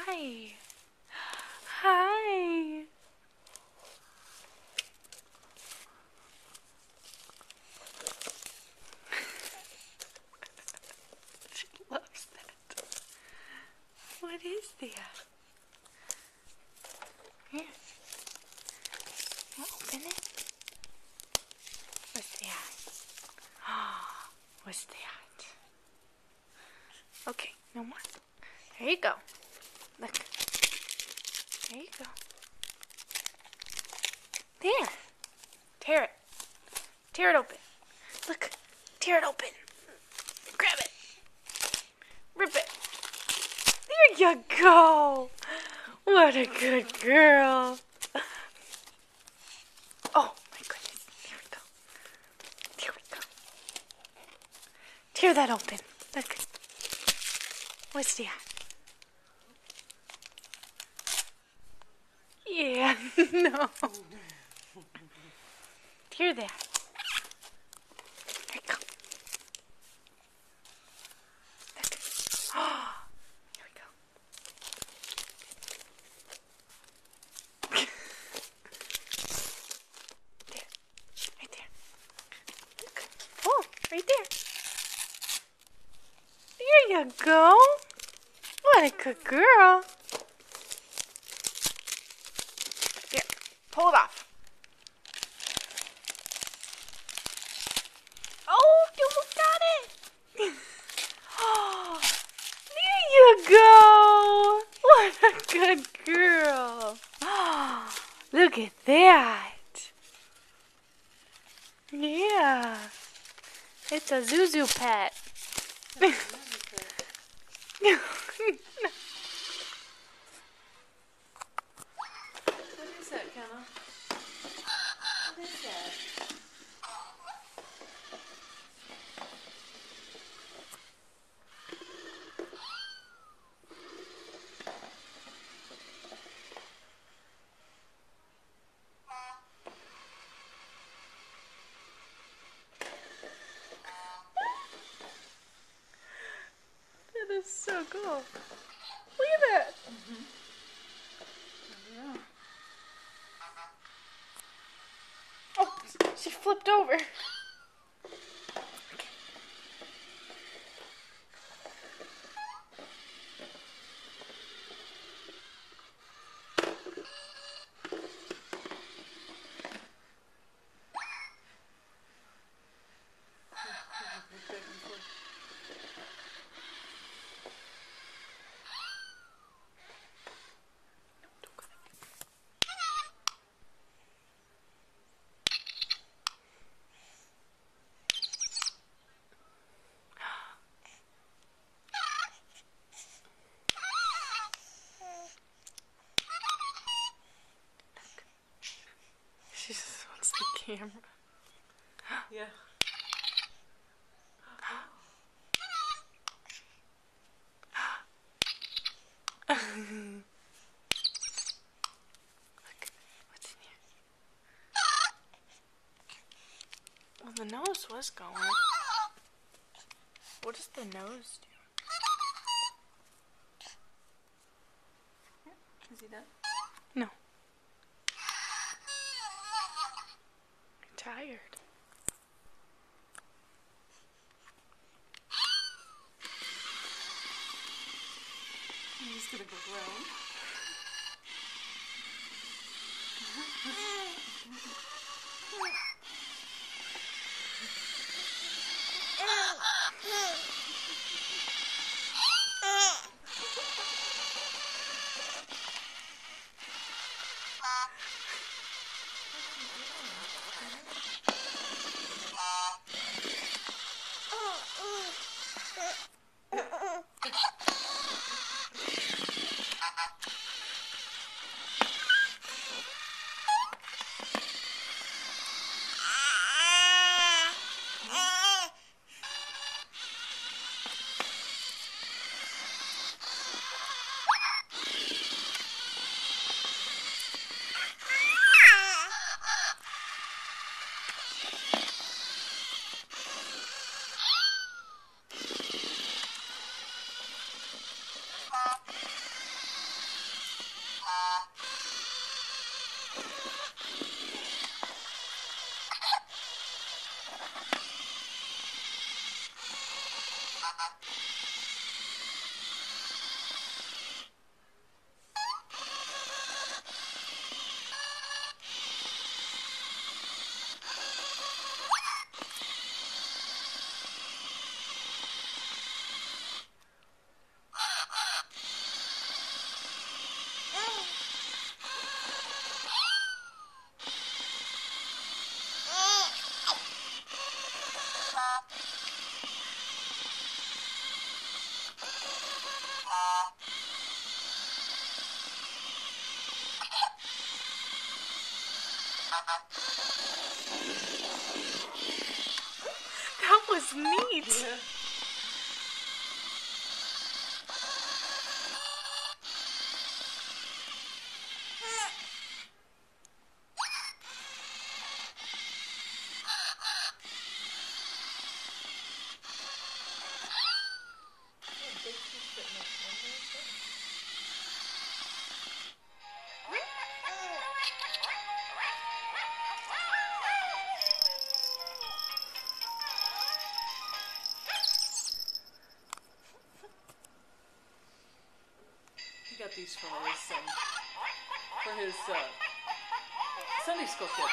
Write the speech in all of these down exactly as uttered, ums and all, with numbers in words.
Hi. Hi. She loves that. What is that? Here. I'll open it. What's that? Oh, what's that? Okay, no more. There you go. Look. There you go. There. Tear it. Tear it open. Look. Tear it open. Grab it. Rip it. There you go. What a good girl. Oh my goodness. There we go. There we go. Tear that open. Look. What's that? Yeah, no. Tear that. There you go. Look. Oh, here we go. There. Right there. Look. Oh, right there. There you go. What a good girl. Here, pull it off. Oh, you got it. Oh, there you go. What a good girl. Oh, look at that. Yeah. It's a Zuzu pet. What is that, Kenna? What is that? That is so cool. Look at that. Mm-hmm. Yeah. Oh, she flipped over. She just wants the camera. Yeah. Look, what's in here? Well, the nose was going. What does the nose do? Is he done? No. I'm tired. He's gonna go around. That was neat. Yeah. He got these for his um, for his uh, Sunday school kids.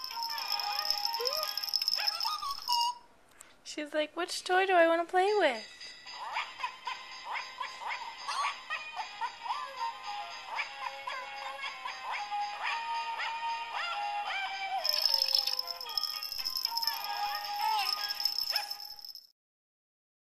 She's like, which toy do I want to play with?